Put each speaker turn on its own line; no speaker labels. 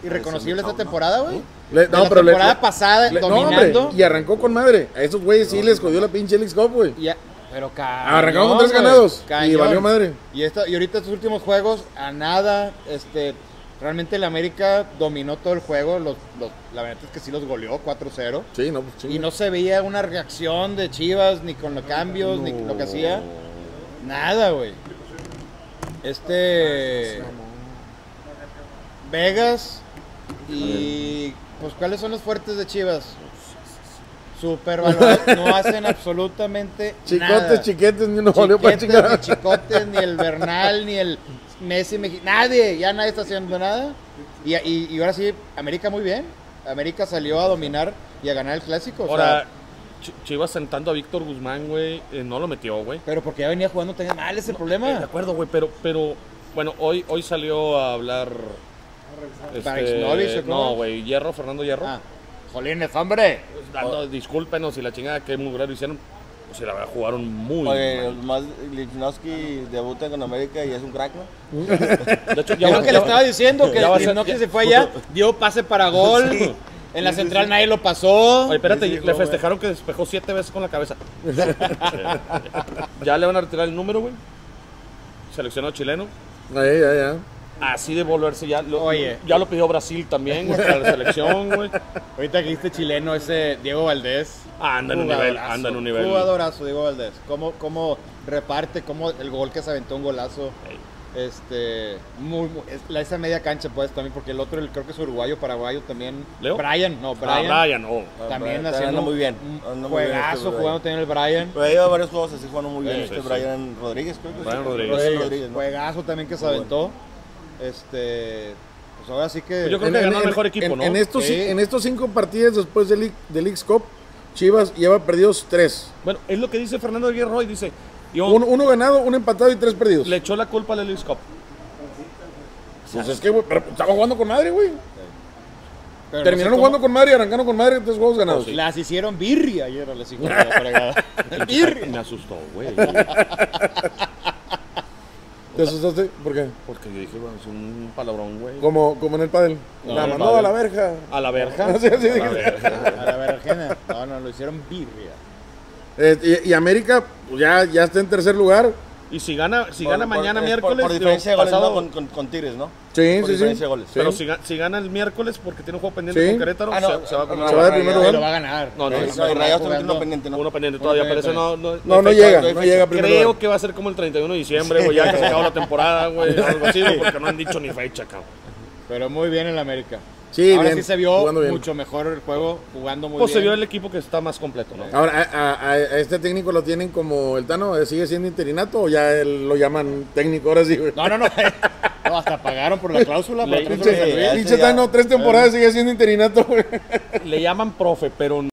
irreconocible esta temporada, güey.
La
temporada pasada, dominando.
No, hombre, y arrancó con madre. A esos güeyes sí les jodió la pinche Leagues Cup, güey.
Pero
arrancamos con 3 ganados.
Cañón.
Y valió madre.
Y ahorita estos últimos juegos, a nada, realmente el América dominó todo el juego. La verdad es que sí los goleó 4-0.
Sí, no, pues
y no se veía una reacción de Chivas, ni con los cambios, ni lo que hacía. Nada, güey. Vegas y pues ¿cuáles son los fuertes de Chivas? Super valorados, no hacen absolutamente nada.
Chiquetes, ni nos valió para chingar.
Ni Chicotes, ni el Bernal, ni el Messi, nadie está haciendo nada. Y ahora sí, América muy bien. América salió a dominar y a ganar el clásico.
Ahora, Chivas sentando a Víctor Guzmán, güey, no lo metió, güey.
Pero porque ya venía jugando tan mal ese problema.
De acuerdo, güey, pero bueno, hoy salió a hablar... no, güey, Fernando Hierro.
Jolines, hombre.
Discúlpenos si la chingada que mugrero hicieron, pues la verdad jugaron muy
mal. Lichnowsky debuta con América y es un crack, ¿no?
De hecho, ya que le estaba diciendo que Lichnowsky se fue allá, dio pase para gol. Sí. En la central nadie lo pasó.
Oye, espérate, le festejaron que despejó 7 veces con la cabeza. Ya le van a retirar el número, güey. Seleccionado chileno.
Ya.
Así de volverse ya lo pidió Brasil también, güey, para la selección, güey.
Ahorita que dijiste chileno, ese Diego Valdés.
Anda en un nivel.
Jugadorazo, Diego Valdés. Cómo reparte, cómo el gol que se aventó, un golazo. Esa media cancha, pues, también, porque el otro, creo que es uruguayo, paraguayo también.
¿Leo?
Brian. También haciendo
muy bien.
Un juegazo jugando también el Brian.
Pero lleva varios juegos así jugando muy bien. Brian Rodríguez, creo que
Brian Rodríguez.
Juegazo también que se aventó. Pues ahora sí que...
Yo creo que ganó el mejor equipo, ¿no?
En estos 5 partidos después de Leagues Cup, Chivas lleva perdidos 3.
Bueno, es lo que dice Fernando Hierro y dice...
Uno ganado, 1 empatado y 3 perdidos.
Le echó la culpa a la Leagues Cup.
Pues es que, güey, pero estaba jugando con madre, güey. Terminaron jugando con madre y arrancaron con madre 3 juegos ganados.
Las hicieron birria ayer a las 5 de la fregada.
Me asustó, güey.
¿Te asustaste? ¿Por qué?
Porque yo dije, bueno, es un palabrón, güey.
Como en el pádel. La mandó a la verja.
¿A la verja?
Sí,
a la verjena. No, lo hicieron birria.
Y América pues ya está en tercer lugar.
Y si gana mañana miércoles...
Por diferencia de goles, ¿no? Con Tigres, ¿no?
Sí.
De goles.
Pero si gana el miércoles porque tiene un juego pendiente con Querétaro, se va
de primer lugar.
Lo va a ganar.
No, Rayados tiene uno pendiente, ¿no?
Uno pendiente todavía, pero eso
no llega primero.
Creo que va a ser como el 31 de diciembre, güey, ya que se acabó la temporada, güey, algo así, porque no han dicho ni fecha, cabrón.
Pero muy bien en la América.
Sí,
ahora
bien,
sí se vio mucho mejor el juego, jugando muy bien.
Pues se vio el equipo que está más completo, ¿no?
Ahora, ¿a este técnico lo tienen como el Tano? ¿Sigue siendo interinato o ya lo llaman técnico ahora sí, güey?
No, hasta pagaron por la cláusula.
Pinche Tano, 3 temporadas sigue siendo interinato, güey.
Le llaman profe, pero